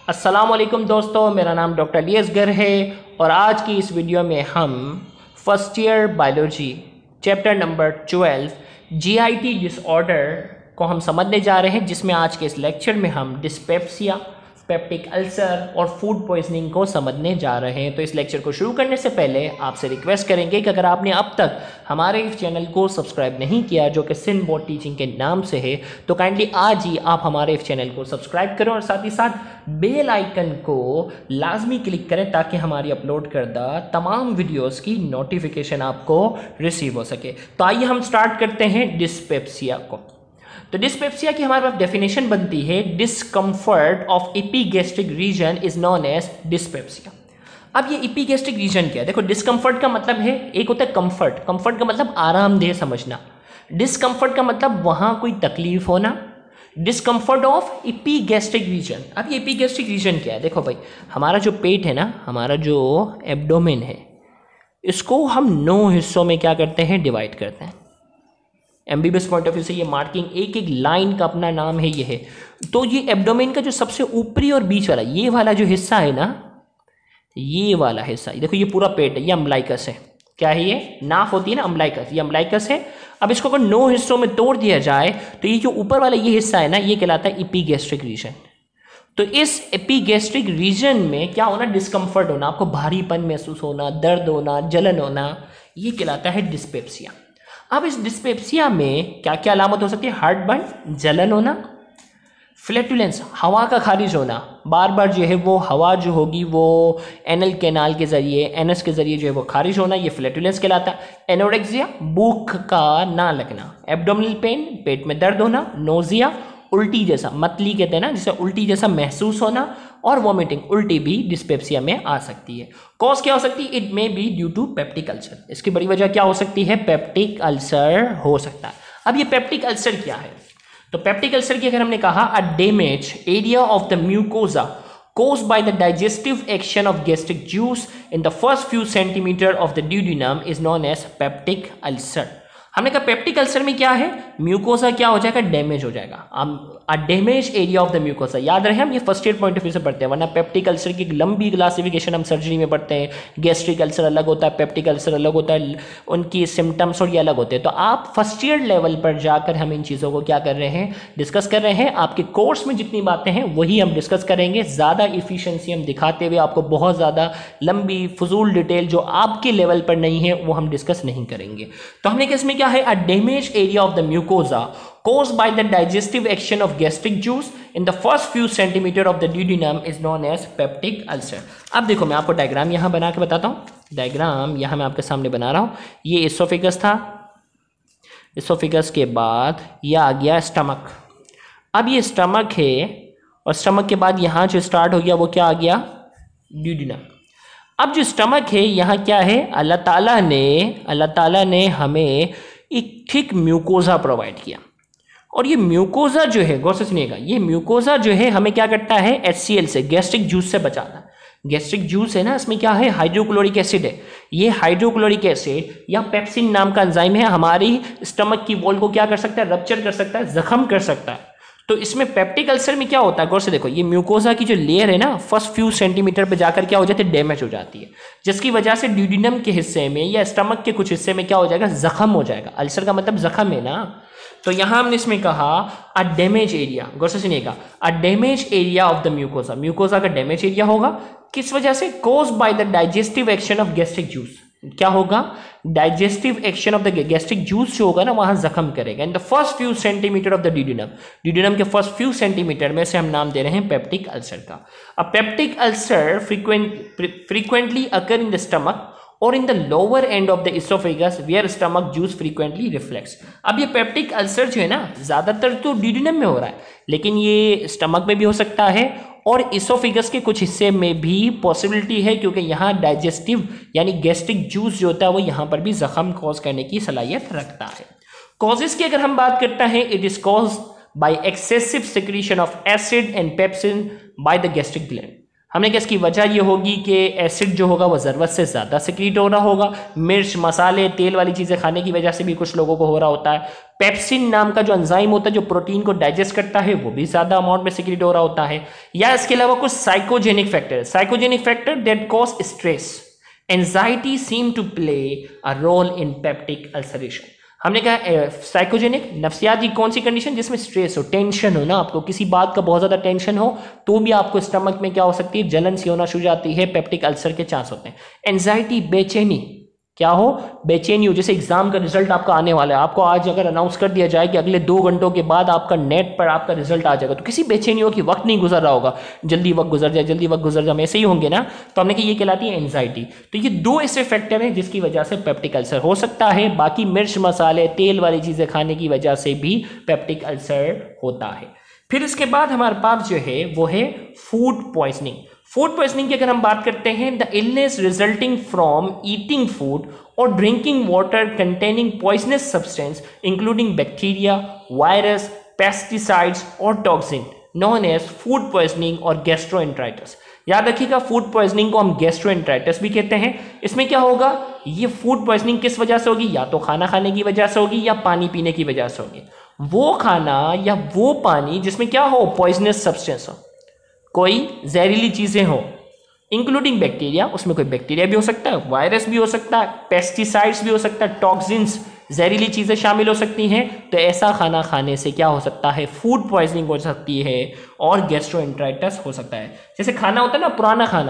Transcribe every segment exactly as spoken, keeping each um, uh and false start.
अस्सलाम वालेकुम दोस्तों, मेरा नाम डॉक्टर लियसगर है और आज की इस वीडियो में हम first year biology chapter number twelve GIT disorder को हम समझने जा रहे हैं, जिसमें आज के इस लेक्चर में हम डिस्पेप्सिया, पेप्टिक अल्सर और फूड पॉइजनिंग को समझने जा रहे हैं। तो इस लेक्चर को शुरू करने से पहले आपसे रिक्वेस्ट करेंगे कि अगर आपने अब तक हमारे इस चैनल को सब्सक्राइब नहीं किया, जो कि सिंध बोर्ड टीचिंग के नाम से है, तो काइंडली आज ही आप हमारे इस चैनल को सब्सक्राइब करें और साथ ही साथ बेल आइकन को लाजमी क्लिक करें ताकि हमारी अपलोड करदा तमाम वीडियोज़ की नोटिफिकेशन आपको रिसीव हो सके। तो आइए हम स्टार्ट करते हैं डिस्पेप्सिया को। तो डिस्पेप्सिया की हमारे पास डेफिनेशन बनती है, discomfort of epigastric region is known as dyspepsia. अब ये एपिगैस्ट्रिक रीजन क्या है? देखो, डिस्कम्फर्ट का मतलब है, एक होता है कंफर्ट, कंफर्ट का मतलब आरामदेह समझना, डिस्कम्फर्ट का मतलब वहां कोई तकलीफ होना, डिस्कम्फर्ट ऑफ एपिगैस्ट्रिक रीजन। अब ये एपिगैस्ट्रिक रीजन क्या है? देखो भाई, हमारा जो पेट है ना, हमारा जो एब्डोमेन है, इसको हम नौ हिस्सों में क्या करते हैं, डिवाइड करते हैं। एमबीबीएस पॉइंट ऑफ व्यू से ये मार्किंग, एक एक लाइन का अपना नाम है, ये है। तो ये एब्डोमेन का जो सबसे ऊपरी और बीच वाला, ये वाला जो हिस्सा है ना, ये वाला हिस्सा, देखो ये पूरा पेट है, ये अम्बलाइकस है। क्या है ये? नाफ होती है ना, अम्बलाइकस, ये अम्बलाइकस है। अब इसको अगर नौ हिस्सों में तोड़ दिया जाए तो ये जो ऊपर वाला ये हिस्सा है ना, ये कहलाता है एपिगैस्ट्रिक रीजन। तो इस एपिगैस्ट्रिक रीजन में क्या होना? डिस्कम्फर्ट होना, आपको भारीपन महसूस होना, दर्द होना, जलन होना, ये कहलाता है डिस्पेप्सिया। अब इस डिस्पेप्सिया में क्या क्या अलामत हो सकती है? हार्ट बर्न, जलन होना, फ्लैटुलेंस, हवा का खारिज होना, बार बार जो है वो हवा जो होगी वो एनल कैनाल के जरिए, एनस के जरिए जो है वो खारिज होना, ये फ्लैटुलेंस कहलाता है। एनोरेक्सिया, भूख का ना लगना, एब्डोमिनल पेन, पेट में दर्द होना, नोजिया, उल्टी जैसा, मतली कहते हैं ना, जिसे उल्टी जैसा महसूस होना, और वॉमिटिंग, उल्टी भी डिस्पेप्सिया में आ सकती है। कॉज क्या हो सकती है? It may be due to peptic ulcer. इसकी बड़ी वजह क्या हो सकती है? पेप्टिक अल्सर हो सकता है। अब ये पेप्टिक अल्सर क्या है? तो पेप्टिक अल्सर की अगर हमने कहा, a damage area of the mucosa caused by the digestive action of gastric juice in the first few centimeter of the duodenum is known as peptic ulcer। हमने कहा peptic ulcer में क्या है? Mucosa क्या हो जाएगा? डैमेज हो जाएगा। A damage area of the mucosa, याद रहे हम ये first year point of view से पढ़ते हैं, वरना पेप्टिक अल्सर की लंबी क्लासिफिकेशन हम सर्जरी में पढ़ते हैं। गैस्ट्रिक अल्सर अलग होता है, पेप्टिक अल्सर अलग होता है, उनकी सिम्टम्स और ये अलग होते हैं। तो आप फर्स्ट ईयर लेवल पर जाकर हम इन चीज़ों को क्या कर रहे हैं? डिस्कस कर रहे हैं। आपके कोर्स में जितनी बातें हैं वही हम डिस्कस करेंगे, ज़्यादा इफिशियंसी हम दिखाते हुए आपको बहुत ज़्यादा लंबी फजूल डिटेल जो आपके लेवल पर नहीं है वो हम डिस्कस नहीं करेंगे। तो हमने किसमें क्या है? A damage area of the mucosa caused by the digestive action of gastric juice in the first few centimeter of the duodenum is known as peptic ulcer। अब देखो, मैं आपको डायग्राम यहां बना के बताता हूं। डायग्राम यहां मैं आपके सामने बना रहा हूं। ये एसोफेगस था, एसोफेगस के बाद यह आ गया स्टमक। अब ये स्टमक है और स्टमक के बाद यहां जो स्टार्ट हो गया वो क्या आ गया? duodenum। अब जो स्टमक है यहाँ क्या है? अल्लाह ताला ने अल्लाह ताला ने हमें एक ठीक म्यूकोजा प्रोवाइड किया, और ये म्यूकोजा जो है, गौर से सुनिएगा, ये म्यूकोजा जो है हमें क्या करता है? एच सी एल से, गैस्ट्रिक जूस से बचाता है। गैस्ट्रिक जूस है ना, इसमें क्या है? हाइड्रोक्लोरिक एसिड है। ये हाइड्रोक्लोरिक एसिड या पेप्सिन नाम का एंजाइम है, हमारी स्टमक की वॉल को क्या कर सकता है? रप्चर कर सकता है, जख्म कर सकता है। तो इसमें पेप्टिक अल्सर में क्या होता है? गौर से देखो, ये म्यूकोजा की जो लेयर है ना, फर्स्ट फ्यू सेंटीमीटर पे जाकर क्या हो जाती है? डैमेज हो जाती है, जिसकी वजह से ड्यूडिनम के हिस्से में या स्टमक के कुछ हिस्से में क्या हो जाएगा? जख्म हो जाएगा। अल्सर का मतलब जख्म है ना। तो यहां हमने इसमें कहा अ डैमेज एरिया, गौर से सुनिएगा, a damage area of the mucosa, mucosa का डैमेज एरिया होगा। किस वजह से? Caused by the digestive action of gastric juice. क्या होगा? Digestive action of the gastric juice जो होगा ना, वहां जख्म करेगा। In the first few centimetre of the duodenum, duodenum के फर्स्ट फ्यू सेंटीमीटर में से हम नाम दे रहे हैं पेप्टिक अल्सर का। A peptic ulcer frequent frequently occur in the stomach और in the lower end of the oesophagus where stomach juice frequently reflex. अब ये पेप्टिक अल्सर जो है ना, ज्यादातर तो ड्यूडिनम में हो रहा है, लेकिन ये स्टमक में भी हो सकता है और इसोफेगस के कुछ हिस्से में भी पॉसिबिलिटी है, क्योंकि यहाँ डाइजेस्टिव यानी गैस्ट्रिक जूस जो होता है वो यहाँ पर भी जख्म कॉज करने की सलाहियत रखता है। कॉजेस की अगर हम बात करते हैं, it is cause by excessive secretion of acid and pepsin by the gastric gland. हमने कहा इसकी वजह ये होगी कि एसिड जो होगा वो ज़रूरत से ज़्यादा सिक्रीट हो रहा होगा। मिर्च, मसाले, तेल वाली चीज़ें खाने की वजह से भी कुछ लोगों को हो रहा होता है। पेप्सिन नाम का जो एंजाइम होता है जो प्रोटीन को डाइजेस्ट करता है वो भी ज़्यादा अमाउंट में सिक्रीट हो रहा होता है। या इसके अलावा कुछ psychogenic factor psychogenic factor that cause stress, anxiety seem to play a role in peptic ulceration. हमने कहा साइकोजेनिक नफ्सियाती कौन सी कंडीशन जिसमें स्ट्रेस हो, टेंशन हो ना, आपको किसी बात का बहुत ज़्यादा टेंशन हो तो भी आपको स्टमक में क्या हो सकती है, जलन सी होना शुरू जाती है, पेप्टिक अल्सर के चांस होते हैं। एंजाइटी, बेचैनी, क्या हो, बेचैनी हो, जैसे एग्जाम का रिजल्ट आपका आने वाला है, आपको आज अगर अनाउंस कर दिया जाए कि अगले दो घंटों के बाद आपका नेट पर आपका रिजल्ट आ जाएगा, तो किसी बेचैनी हो कि वक्त नहीं गुजर रहा होगा, जल्दी वक्त गुजर जाए जल्दी वक्त गुजर जाए, ऐसे ही होंगे ना। तो हमने कहा ये कहलाती है एंजाइटी। तो ये दो ऐसे फैक्टर हैं जिसकी वजह से पेप्टिक अल्सर हो सकता है। बाकी मिर्च, मसाले, तेल वाली चीज़ें खाने की वजह से भी पेप्टिक अल्सर होता है। फिर इसके बाद हमारे पास जो है वो है फूड पॉइजनिंग। फूड पॉइजनिंग की अगर हम बात करते हैं, the illness resulting from eating food और drinking water containing poisonous substance including bacteria, virus, pesticides और toxin known as food poisoning और गैस्ट्रोएंटराइटिस। याद रखिएगा फूड पॉइजनिंग को हम गैस्ट्रोएंटराइटिस भी कहते हैं। इसमें क्या होगा, ये फूड पॉइजनिंग किस वजह से होगी, या तो खाना खाने की वजह से होगी या पानी पीने की वजह से होगी। वो खाना या वो पानी जिसमें क्या हो, पॉइजनस सब्सटेंस हो, कोई जहरीली चीजें हो, इंक्लूडिंग बैक्टीरिया, उसमें कोई बैक्टीरिया भी हो सकता है, वायरस भी हो सकता है, पेस्टिसाइड्स भी हो सकता है, टॉक्सिन्स, जहरीली चीजें शामिल हो सकती हैं। तो ऐसा खाना खाने से क्या हो सकता है, फूड पॉइजनिंग हो सकती है और गैस्ट्रोएंटराइटिस हो सकता है। जैसे खाना होता है ना, पुराना खाना,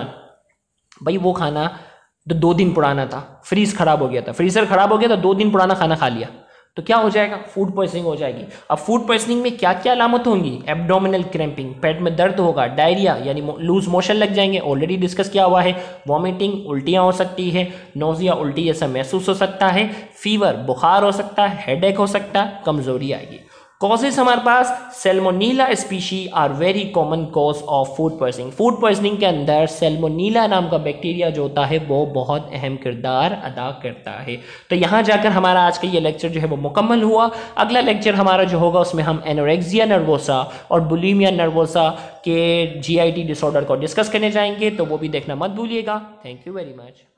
भाई वो खाना तो दो दिन पुराना था, फ्रीज खराब हो गया था, फ्रीजर खराब हो गया था, दो दिन पुराना खाना खा लिया, तो क्या हो जाएगा, फूड पॉइजनिंग हो जाएगी। अब फूड पॉइजनिंग में क्या क्या अलामत होंगी, एब्डोमिनल क्रैम्पिंग, पेट में दर्द होगा, डायरिया यानी लूज मोशन लग जाएंगे, ऑलरेडी डिस्कस किया हुआ है, वॉमिटिंग, उल्टियां हो सकती है, नोजिया, उल्टी जैसा महसूस हो सकता है, फीवर, बुखार हो सकता है, हेडेक हो सकता है, कमजोरी आएगी। कॉजेस हमारे पास salmonella species are very common cause of food poisoning. Food poisoning के अंदर सैल्मोनेला नाम का बैक्टीरिया जो होता है वो बहुत अहम किरदार अदा करता है। तो यहाँ जाकर हमारा आज का ये लेक्चर जो है वो मुकम्मल हुआ। अगला लेक्चर हमारा जो होगा उसमें हम एनोरेक्सिया नर्वोसा और बुलिमिया नर्वोसा के जी आई टी डिसऑर्डर को डिस्कस करने जाएंगे, तो वो भी देखना मत भूलिएगा। Thank you very much.